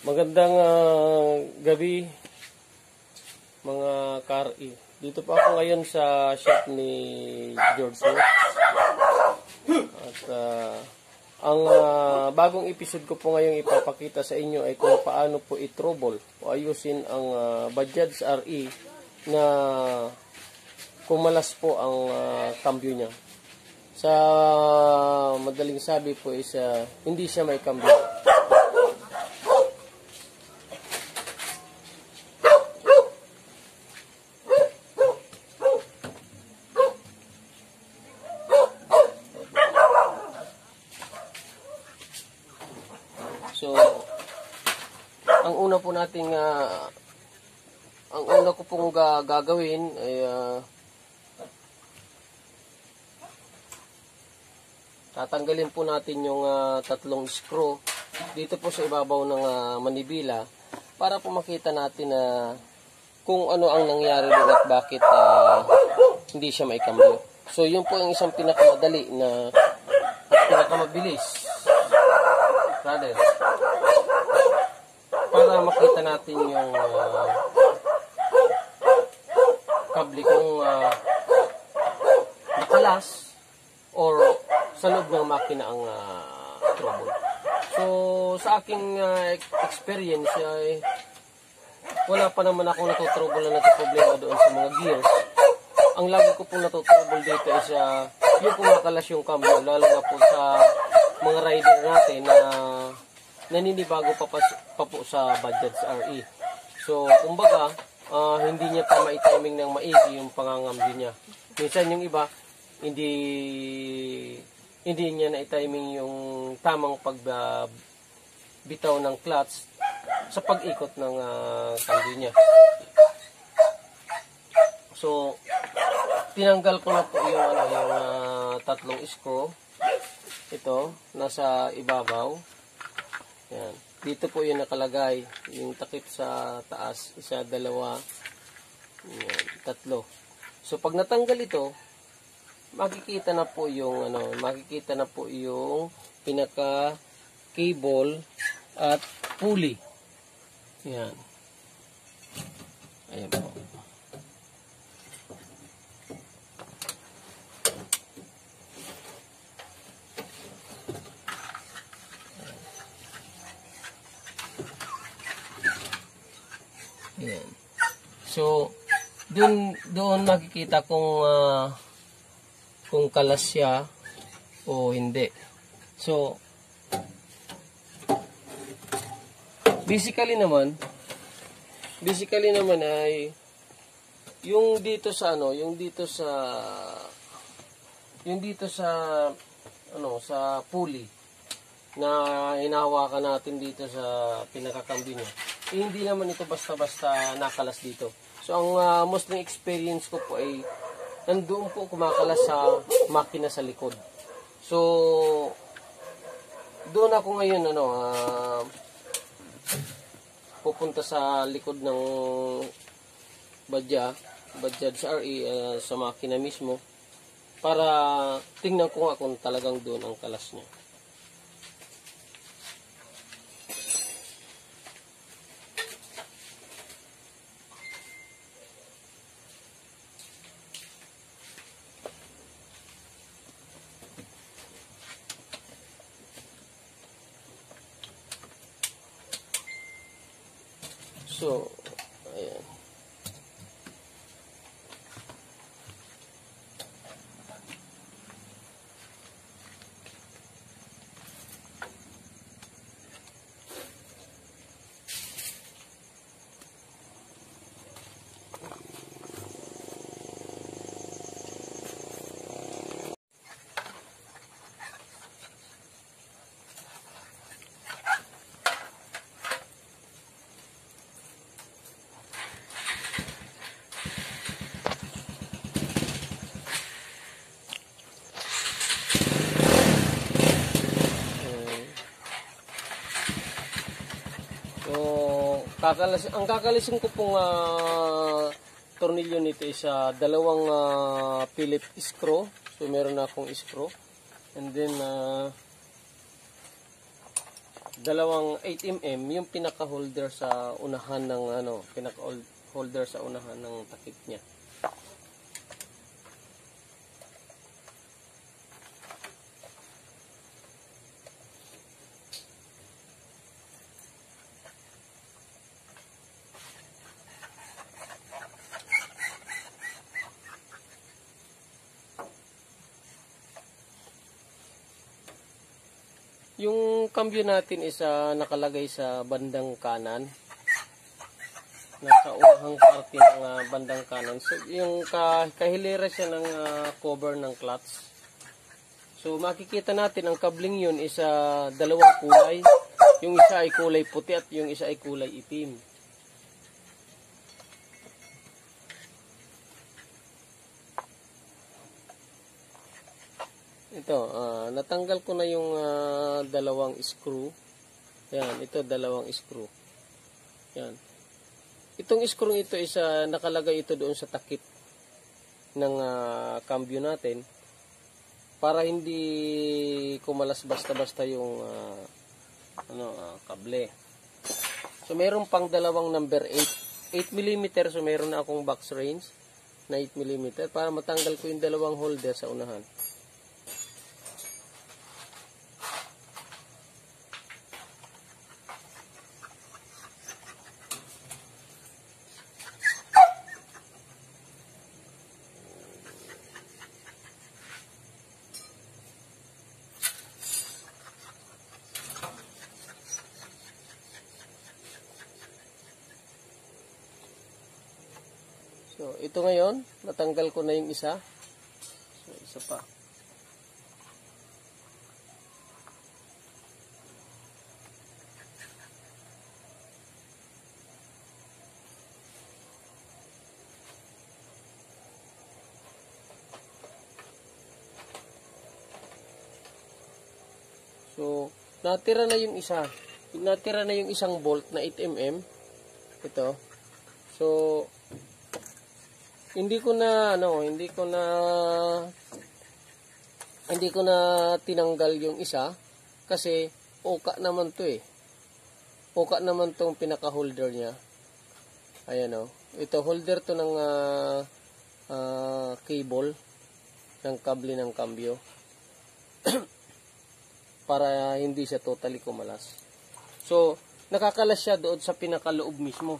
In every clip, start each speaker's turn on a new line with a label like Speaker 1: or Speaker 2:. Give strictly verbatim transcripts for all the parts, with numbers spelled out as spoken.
Speaker 1: Magandang uh, gabi mga ka-R E. Dito po ako ngayon sa shop ni George Smith. At uh, ang uh, bagong episode ko po ngayong ipapakita sa inyo ay kung paano po i-trouble o ayusin ang uh, Bajaj R E na kumalas po ang uh, cambio niya. Sa madaling sabi po is uh, hindi siya may cambio. So, ang una po nating uh, ang una ko pong gagawin ay uh, tatanggalin po natin yung uh, tatlong screw dito po sa ibabaw ng uh, manibila para po makita natin na uh, kung ano ang nangyari doon at bakit uh, hindi siya maikambyo. So, yun po yung isang pinakamadali na at pinakamabilis. Brother, para makita natin yung uh, kable kung uh, nakalas or sa loob ng makina ang uh, trouble. So, sa aking uh, experience ay wala pa naman akong natutrouble na nagproblema doon sa mga gears. Ang lagi ko pong natutrouble dito is uh, yung kumakalas yung cambio, lalo na po sa mga rider natin na naninibago pa, pa, pa po sa Bajaj R E. So, kumbaga, uh, hindi niya pa ma-timing ng maigi yung pangangambyo niya. Minsan yung iba, hindi hindi niya na-timing yung tamang pagbitaw uh, ng clutch sa pag-ikot ng uh, cambio niya. So, tinanggal ko na po yung, ano, yung uh, tatlong screw. Ito, nasa ibabaw. Yan. Dito po yung nakalagay. Yung takip sa taas. Isa, dalawa, yan, tatlo. So, pag natanggal ito, makikita na po yung, ano, makikita na po yung pinaka-cable at pulley. Yan. Ayan po. Ayan. So, doon doon makikita kung uh, kung kalas siya o hindi. So, basically naman, basically naman ay yung dito sa ano, yung dito sa yung dito sa ano, sa pulley na hinahawakan natin dito sa pinakakambyo niya. Eh, hindi naman ito basta-basta nakalas dito. So, ang uh, most ng experience ko po ay nandoon po kumakalas sa makina sa likod. So, doon ako ngayon, ano, uh, pupunta sa likod ng Bajaj, Bajaj R E uh, sa makina mismo para tingnan ko nga kung talagang doon ang kalas niya. So, ayan. Kakalas, ang kakalisin ko pong uh, tornilyo nito is uh, dalawang uh, Phillips screw. So meron na akong screw. And then uh, dalawang eight millimeter yung pinaka-holder sa unahan ng ano, pinaka-holder sa unahan ng takip niya. Yung cambio natin is uh, nakalagay sa bandang kanan. Nasa unahang parte ng uh, bandang kanan. So, yung ka kahilera siya ng uh, cover ng clutch. So, makikita natin ang kabling yun is uh, dalawang kulay. Yung isa ay kulay puti at yung isa ay kulay itim. Ito, uh, natanggal ko na yung uh, dalawang screw. Yan, ito dalawang screw. Yan. Itong screw ito is uh, nakalagay ito doon sa takip ng uh, cambio natin para hindi kumalas basta-basta yung uh, ano, uh, kable. So, meron pang dalawang number eight. eight millimeter, so meron na akong box range na eight millimeter para matanggal ko yung dalawang holder sa unahan. So, ito ngayon, natanggal ko na yung isa. So, isa pa. So, natira na yung isa. Natira na yung isang bolt na eight millimeter. Ito. So, hindi ko na ano, hindi ko na hindi ko na tinanggal yung isa kasi uka naman 'to eh. Uka naman 'tong pinaka-holder niya. Ayan oh. Ito holder 'to ng uh, uh, cable ng kable ng cambio. Para hindi siya totally kumalas. So, nakakalas siya doon sa pinakaloob mismo.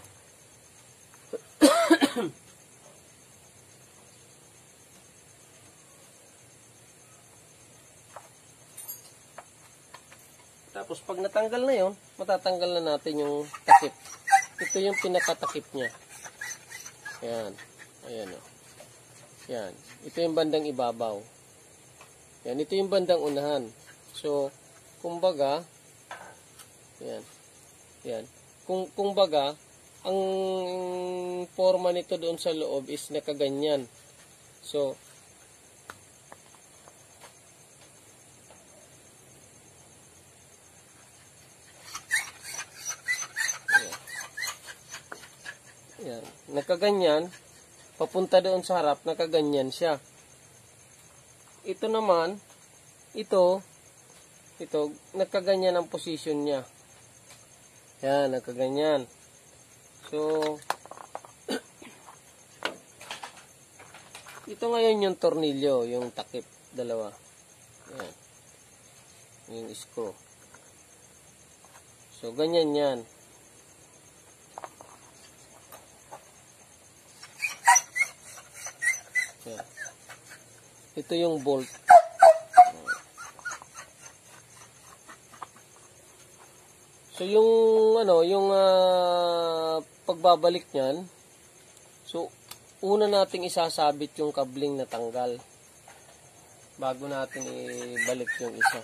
Speaker 1: Tapos pag natanggal na yon, matatanggal na natin yung takip. Ito yung pinakatakip niya. Ayan. Ayan o. Yan. Ito yung bandang ibabaw. Yan. Ito yung bandang unahan. So, kumbaga, yan. Yan. Kung, kumbaga, ang forma nito doon sa loob is nakaganyan. So, yan. Nakaganyan, papunta doon sa harap, nakaganyan siya. Ito naman, ito, ito, nakaganyan ang position niya. Yan, nakaganyan. So, ito ngayon yung tornilyo, yung takip, dalawa. Yan. Yung screw. So, ganyan yan. Yan. Ito yung bolt. So, yung, ano, yung, uh, pagbabalik niyan, so, una nating isasabit yung kabling na tanggal bago natin ibalik yung isa.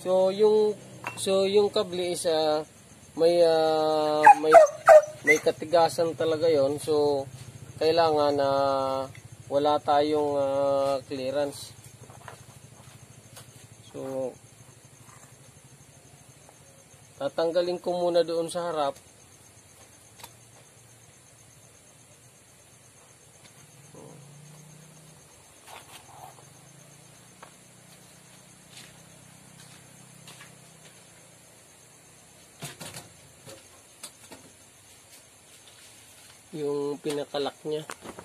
Speaker 1: So yung so yung kable is uh, may uh, may may katigasan talaga yon. So kailangan na uh, wala tayong uh, clearance. So tatanggalin ko muna doon sa harap. Yung pinakalak niya.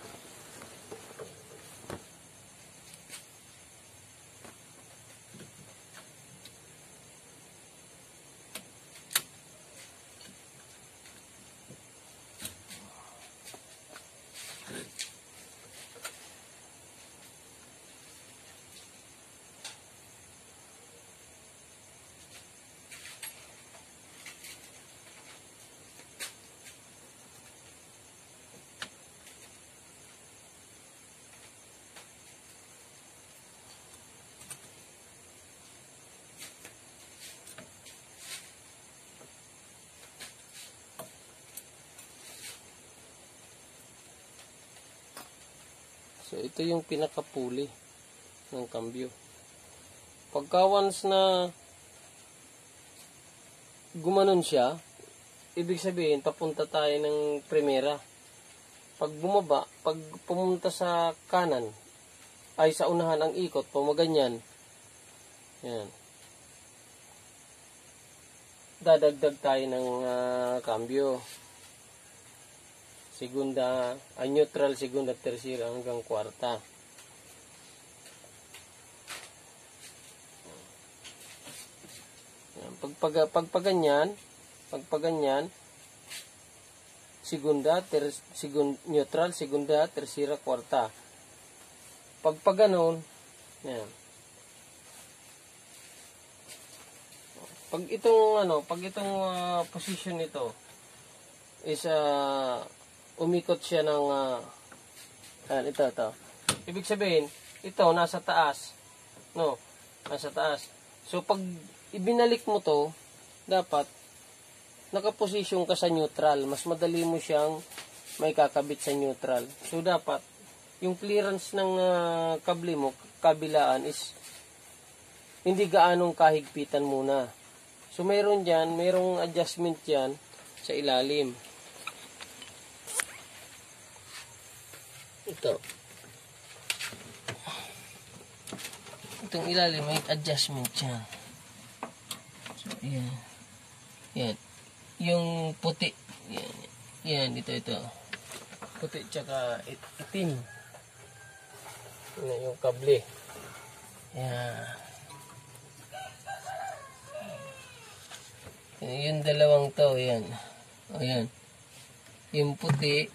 Speaker 1: So, ito yung pinakapuli ng kambyo. Pagka once na gumanon siya, ibig sabihin, papunta tayo ng primera. Pag bumaba, pag pumunta sa kanan, ay sa unahan ang ikot, pumaganyan. Yan. Dadagdag tayo ng uh, kambyo. Segunda, ay neutral, segunda, tercera hanggang kwarta. Pag pagpaganyan, pagpaganyan, segunda, ter, segun, neutral, segunda, tercera, kwarta. Pagpaganon, yan. Pag itong ano, pag itong uh, position nito is uh, umikot siya ng uh, ayan, ito, ito. Ibig sabihin, ito, nasa taas. No? Nasa taas. So, pag ibinalik mo to, dapat, nakaposisyon ka sa neutral. Mas madali mo siyang may kakabit sa neutral. So, dapat, yung clearance ng uh, kable mo, kabilaan is, hindi gaanong kahigpitan muna. So, mayroon dyan, mayroong adjustment dyan sa ilalim. Ito. Itong ilalim, may adjustment siya. So, yan. Yan. Yung puti. Yan. Yan, ito, ito. Puti tsaka it itim. Yan yung kable. Yan. Yung dalawang to, yan. O, yan. Yung puti.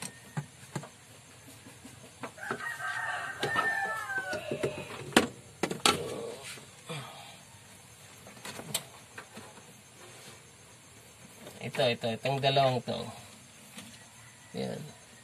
Speaker 1: Ito, ito, itong dalawang to. Yan.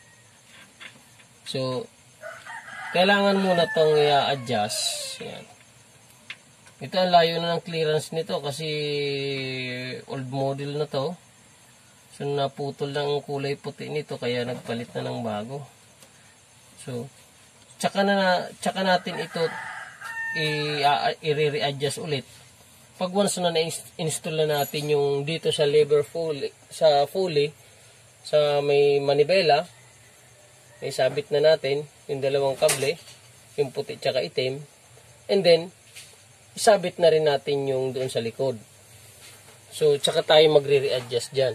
Speaker 1: So, kailangan muna itong i-adjust. Yan. Ito ang layo na ng clearance nito kasi old model na to. So, naputol lang ang kulay puti nito kaya nagpalit na ng bago. So, tsaka, na, tsaka natin ito i-re-adjust ulit. Pag once na na-install na natin yung dito sa lever fully, sa fully, sa may manibela, may sabit na natin yung dalawang kable, yung puti tsaka itim, and then, isabit na rin natin yung doon sa likod. So, tsaka tayo magre-readjust dyan.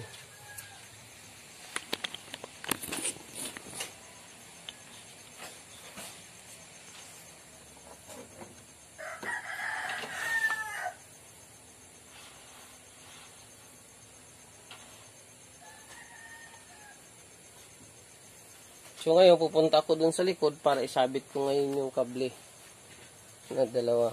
Speaker 1: So ngayon pupunta ako dun sa likod para isabit ko ngayon yung kable na dalawa.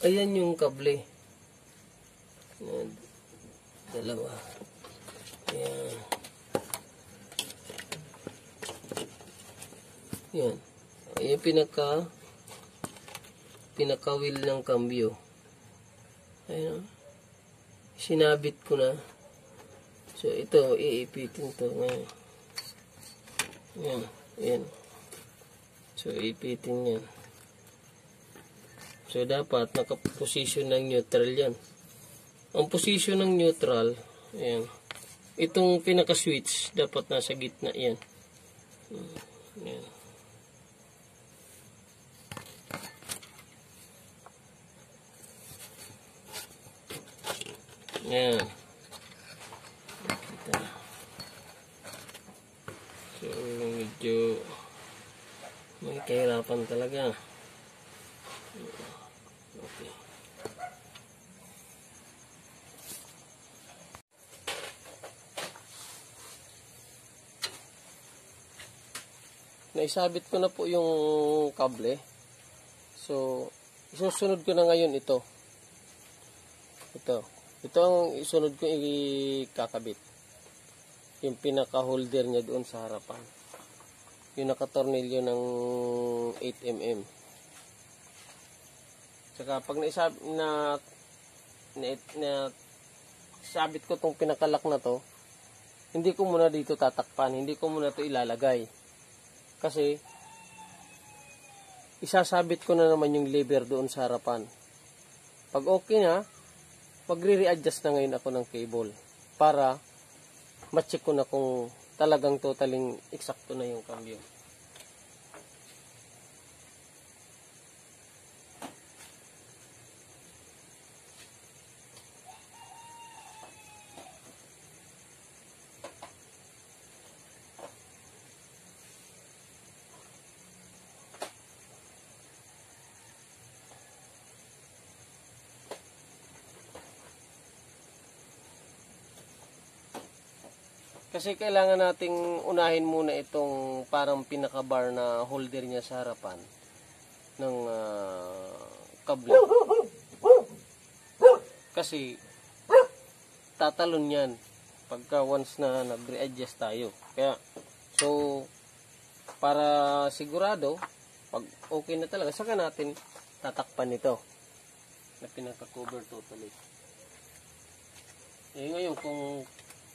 Speaker 1: Ayan yung kable. Ayan. Dalawa. Ayan. Ayan. Ayan pinaka pinaka wheel ng cambio. Ayan. Sinabit ko na. So ito, iipitin to ngayon. Ayan. Ayan. So iipitin yan. So, dapat nakaposisyon ng neutral yan. Ang posisyon ng neutral, ayan. Itong pinaka-switch, dapat nasa gitna yan. Ayan. Ayan. So, medyo may kahirapan talaga. Okay. Naisabit ko na po yung kable. So, isusunod ko na ngayon ito. Ito. Ito ang isunod ko ikakabit. Yung pinaka-holder niya doon sa harapan. Yung nakatornilyo ng eight millimeter. Saka pag naisab na, na, na sabit ko tong pinakalak na to, hindi ko muna dito tatakpan, hindi ko muna to ilalagay. Kasi isasabit ko na naman yung lever doon sa harapan. Pag okay na, magre-readjust na ngayon ako ng cable para ma-check ko na kung talagang totaling eksakto na yung cambio. Kasi kailangan nating unahin muna itong parang pinaka-bar na holder niya sa harapan ng uh, kable. Kasi tatalon yan pagka once na nag-readjust tayo. Kaya, so, para sigurado, pag okay na talaga, saka natin tatakpan ito na pinaka-cover totally. Eh ngayon, kung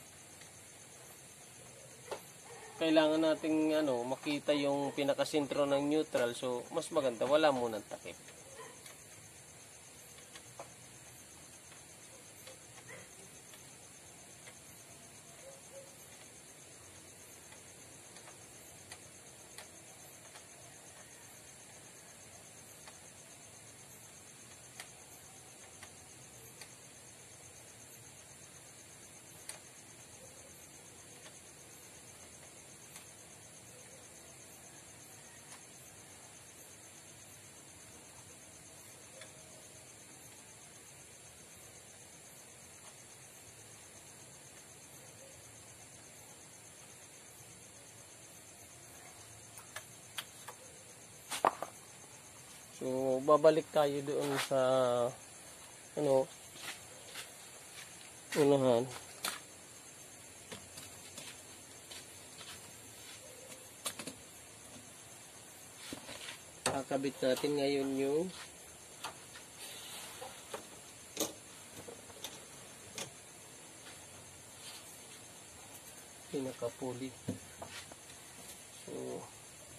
Speaker 1: kailangan nating ano, makita yung pinakasentro ng neutral, so mas maganda wala munang takip. So, babalik tayo doon sa ano unahan. Kakabit natin ngayon yung pinaka-pulley. So,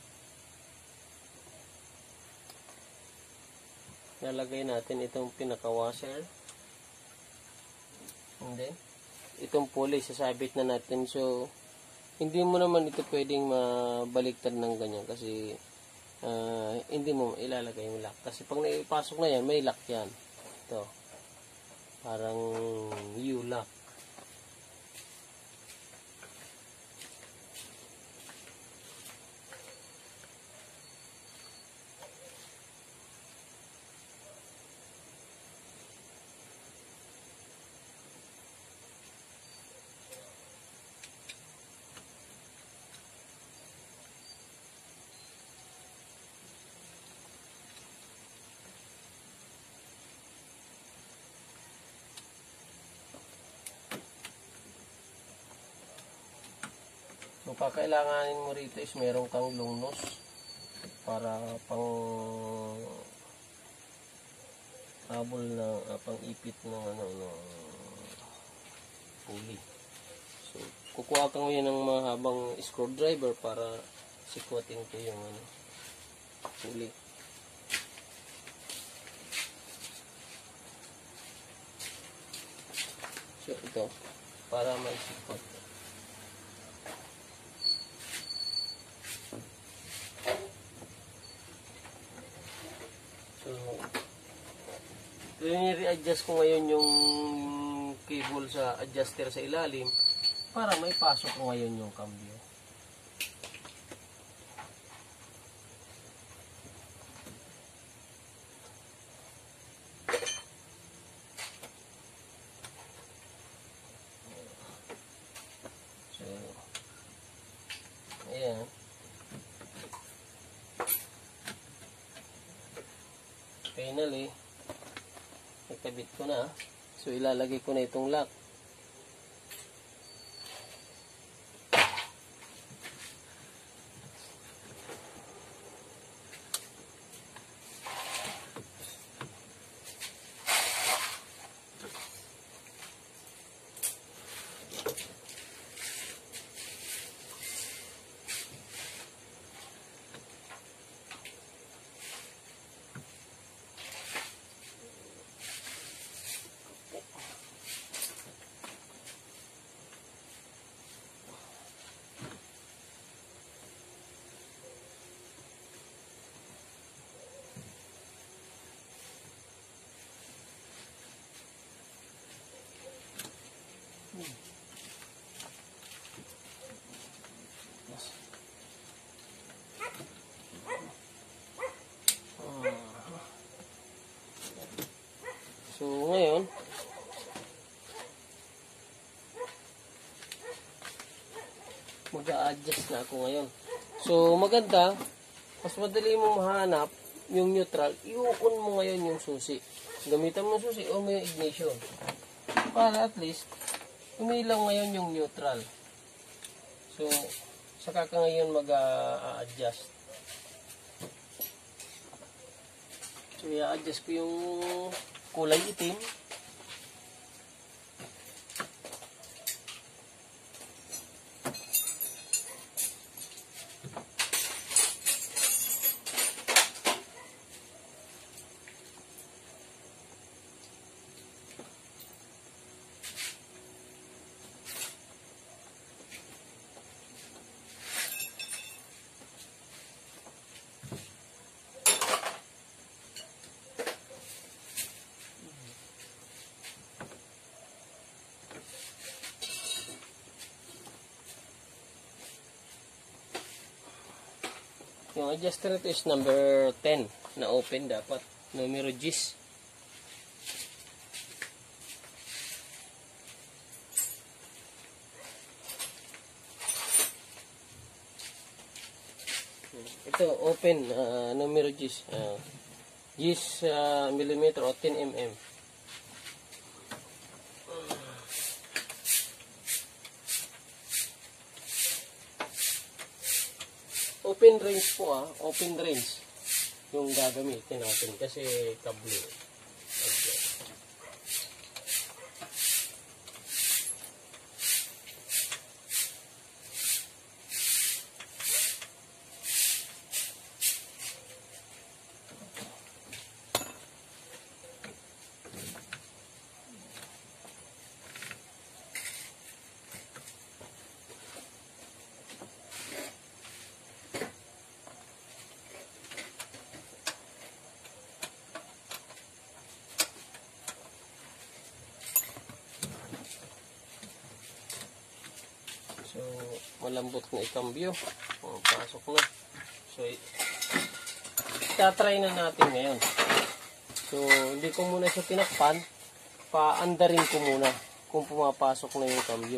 Speaker 1: nalagay natin itong pinaka-washer. And then, itong pulley, sasabit na natin. So, hindi mo naman ito pwedeng mabaliktad ng ganyan kasi uh, hindi mo ilalagay yung lock. Kasi pag naipasok na yan, may lock yan. Ito. Parang U-lock. So, kakailanganin mo rito is meron kang long nose para pang habol na uh, pang ipit ng ano ng pulley. So, kukuha ka ngayon ng mahabang screwdriver para sikwatin ko yung ano pulley. So, ito para maisikot. So, i-readjust ko ngayon yung cable sa adjuster sa ilalim para may pasok ko ngayon yung cambio. So, ayan. Finally, ikabit ko na. So, ilalagay ko na itong lock. So, ngayon, mag-a-adjust na ako ngayon. So, maganda, mas madali mo mahanap yung neutral, iukon mo ngayon yung susi. Gamitan mo yung susi o may ignition. Para at least, umilang ngayon yung neutral. So, saka ka ngayon mag-a-adjust. So, i-adjust ko yung kulay itim. Yung adjuster nito is number ten na open dapat. Numero G's. Ito open uh, numero G's. Uh, G's uh, millimeter o ten millimeter. Open range po ah, open range yung gagamitin natin kasi kable. Okay. So, malambot na ikambyo. O, pasok na. So, itatry na natin ngayon. So, hindi ko muna siya tinakpan. Paandarin ko muna kung pumapasok na yung kambyo.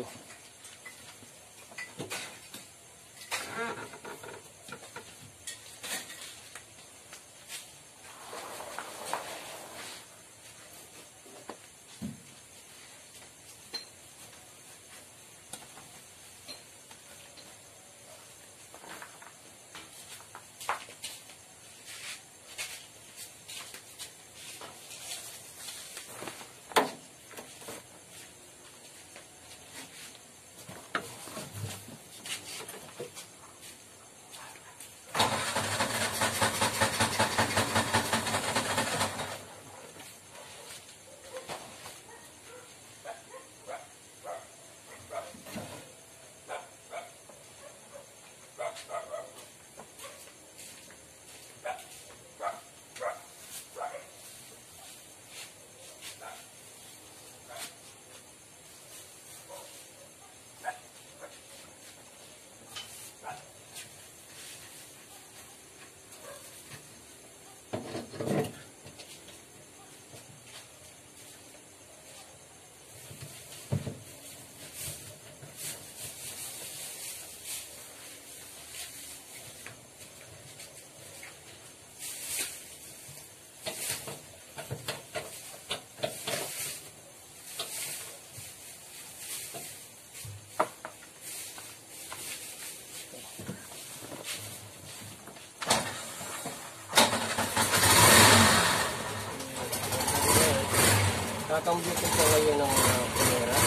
Speaker 1: Kakambyo ko siya ngayon ng uh, Primera.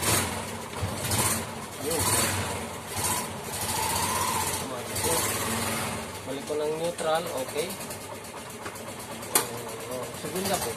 Speaker 1: Yun. Balik ko ng neutral, okay. Uh, segunda po.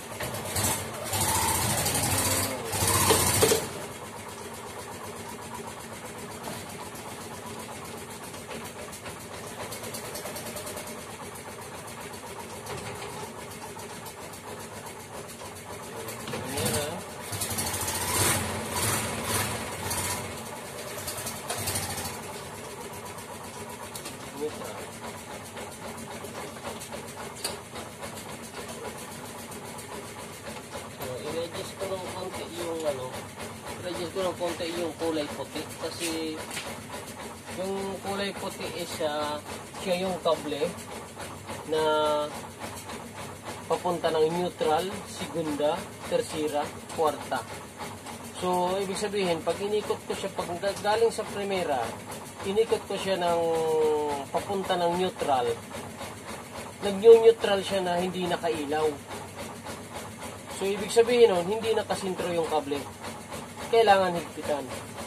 Speaker 1: I-adjust ko ng konti yung ano, i-adjust ko ng konti yung kulay puti kasi yung kulay puti is uh, siya yung kable na papunta ng neutral, segunda, tercera, kwarta. So, ibig sabihin, pag inikot ko siya, pag galing sa primera, inikot ko siya ng papunta ng neutral, nag-neutral siya na hindi nakailaw. So, ibig sabihin nun, hindi nakasintro yung kable. Kailangan higpitan.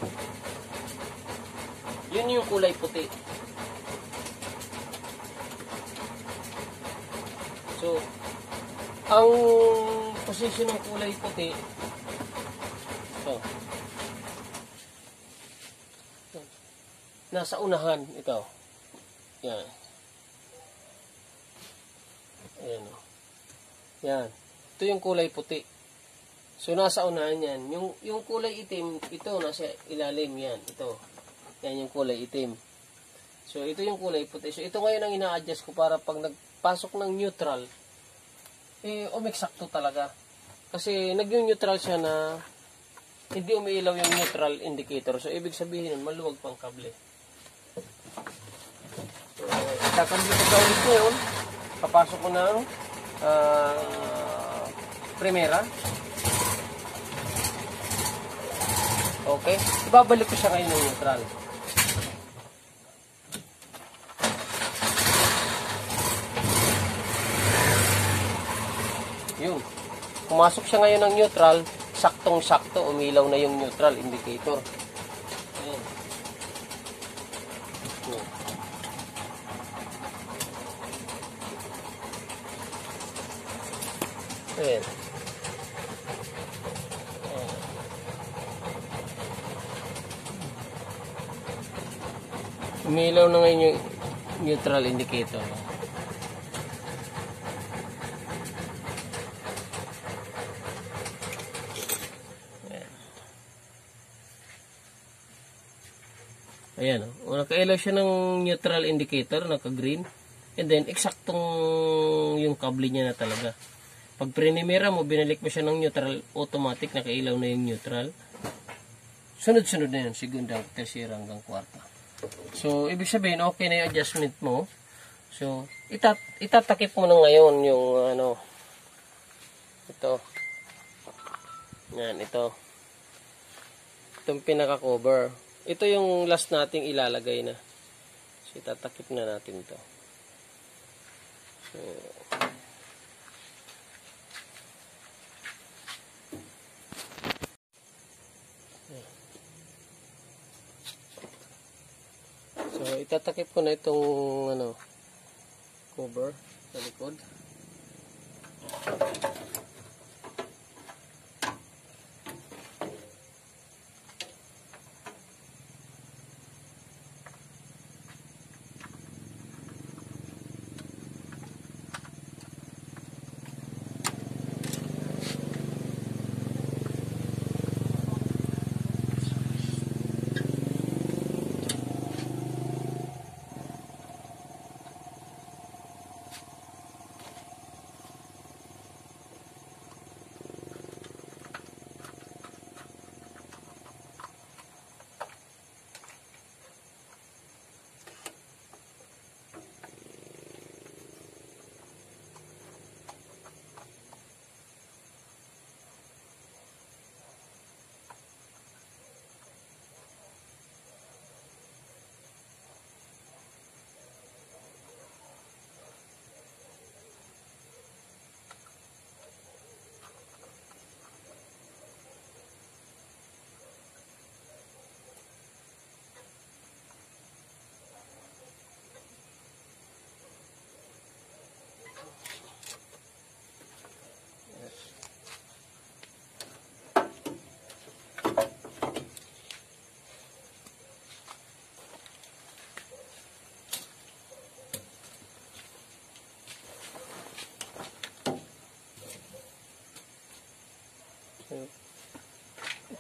Speaker 1: Yun yung kulay puti. So, ang posisyon ng kulay puti, ito. Nasa unahan, ito. Yan. Ayan o. Yan. Ito yung kulay puti. So, nasa unahan yan. Yung, yung kulay itim, ito, nasa ilalim yan. Ito. Yan yung kulay itim. So, ito yung kulay puti. So, ito ngayon ang ina-adjust ko para pag nagpasok ng neutral, eh, umeksakto talaga. Kasi, nag-neutral siya na hindi umiilaw yung neutral indicator. So, ibig sabihin nun, maluwag pang kable. So, kakambyo ko sa ulit ngayon. Papasok ko ng uh, primera. Okay. Ibabalik ko siya ngayon ng neutral. Yun. Pumasok siya ngayon ng neutral, saktong-sakto, umilaw na yung neutral indicator. Ayan. Ayan. Ayan. Ayan. Umilaw na ngayon yung neutral indicator. Ayan o. Oh. Nakailaw siya ng neutral indicator, naka-green. And then, eksaktong yung kable niya na talaga. Pag primera mo, binalik mo siya ng neutral, automatic nakailaw na yung neutral. Sunod-sunod na yun, segunda, tercera hanggang kwarta. So, ibig sabihin, okay na yung adjustment mo. So, itat itatakip mo na ngayon yung ano, ito. Yan, ito. Itong pinaka-cover. Ito yung last nating ilalagay na. So, itatakip na natin to. So, so itatakip ko na itong ano, cover sa likod.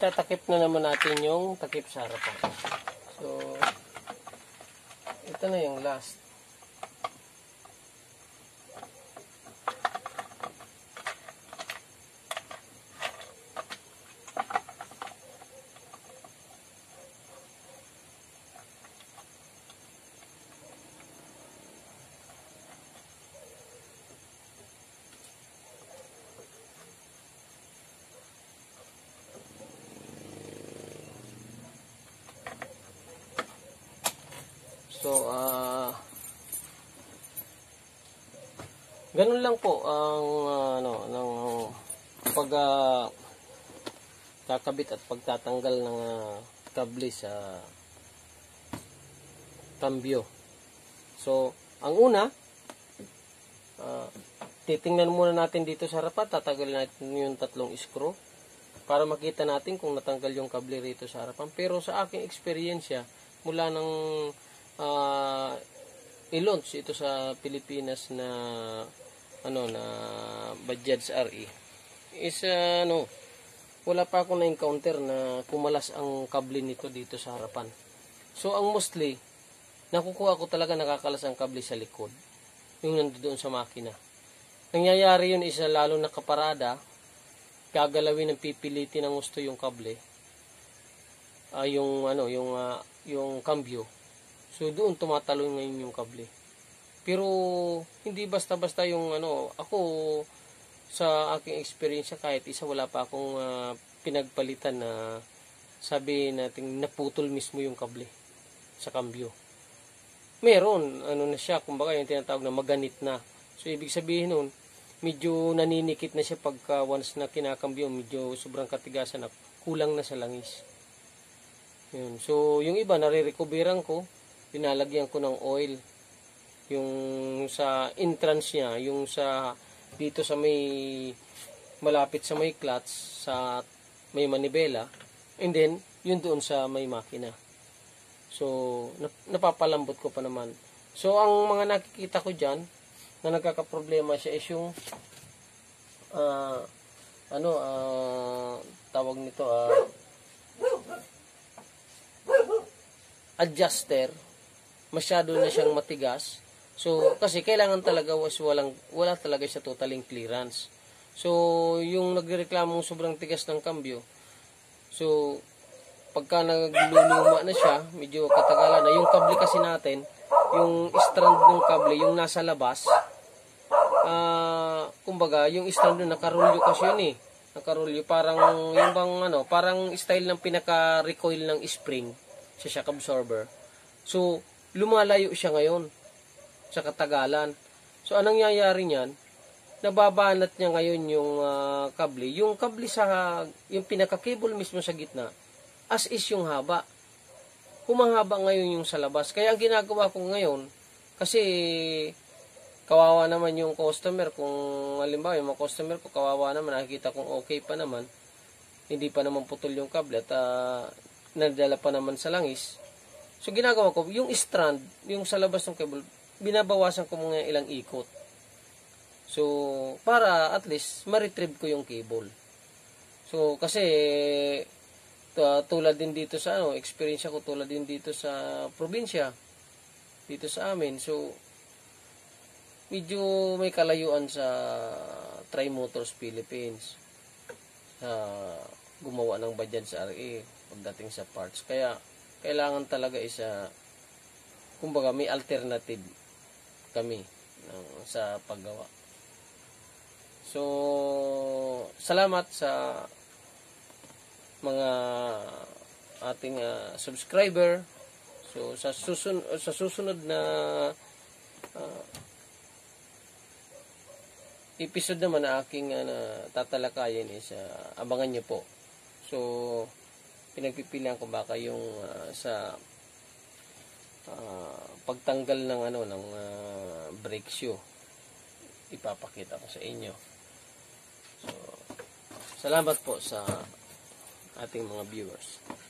Speaker 1: itatakip na naman natin yung takip sa harapan. So, ito na yung last. So, ah, uh, ganun lang po ang uh, ano, ng pag uh, kakabit at pagtatanggal ng uh, kable sa cambio. So, ang una, uh, titingnan muna natin dito sa harapan, tatanggalin natin yung tatlong screw para makita natin kung natanggal yung kable rito sa harapan. Pero sa aking eksperyensya, mula ng Uh, i-launch ito sa Pilipinas na ano na Bajaj R E is uh, ano wala pa ako na encounter na kumalas ang kable nito dito sa harapan. So ang mostly nakukuha ko talaga nakakalas ang kable sa likod, yung nandoon sa makina. Nangyayari yun isa lalo na kaparada, gagalawin ng pipilitin ng gusto yung kable, uh, yung ano yung uh, yung cambio. So doon tumatalo ngayon yung kable. Pero hindi basta-basta yung ano, ako sa aking experience kahit isa wala pa akong uh, pinagpalitan na sabi natin naputol mismo yung kable sa cambio. Meron, ano na siya, kumbaga yung tinatawag na maganit na. So ibig sabihin nun, medyo naninikit na siya pagka once na kinakambyo, medyo sobrang katigasan na, kulang na sa langis. Yun. So yung iba nare-recoveran ko, pinalagyan ko ng oil yung sa entrance niya, yung sa dito sa may malapit sa may clutch, sa may manibela, and then yun doon sa may makina. So napapalambot ko pa naman. So ang mga nakikita ko diyan na nagkakaproblema siya is yung uh, ano uh, tawag nito uh, adjuster, masyado na siyang matigas. So, kasi kailangan talaga was walang, wala talaga siya totaling clearance. So, yung nagreklamo sobrang tigas ng cambio, so, pagka nagluluma na siya, medyo katagalan na. Yung kable kasi natin, yung strand ng kable, yung nasa labas, uh, kumbaga, yung strand nun, nakarulyo kasi yun eh. Nakarulyo, parang, yung bang, ano, parang style ng pinaka-recoil ng spring sa shock absorber. So, lumalayo siya ngayon sa katagalan. So, anong nangyayari niyan? Nababanat niya ngayon yung uh, kable. Yung kable sa, yung pinaka-cable mismo sa gitna, as is yung haba. Humahaba ngayon yung sa labas. Kaya ang ginagawa ko ngayon, kasi kawawa naman yung customer. Kung halimbawa yung mga customer ko, kawawa naman, nakikita kong okay pa naman, hindi pa naman putol yung kable at uh, nadala pa naman sa langis. So, ginagawa ko, yung strand, yung sa labas ng cable, binabawasan ko mga ilang ikot. So, para at least, ma-retrieve ko yung cable. So, kasi, uh, tulad din dito sa, ano, experience ko tulad din dito sa probinsya, dito sa amin. So, medyo may kalayuan sa Tri-Motors Philippines sa gumawa ng Bajaj R E pagdating sa parts. Kaya, kailangan talaga isa, kumbaga may alternative kami ng, sa paggawa. So, salamat sa mga ating uh, subscriber. So, sa susunod, sa susunod na uh, episode naman na aking uh, tatalakayin is uh, abangan nyo po. So, pinagpipilian ko baka yung uh, sa uh, pagtanggal ng ano ng uh, brake shoe, ipapakita ko sa inyo. So, salamat po sa ating mga viewers.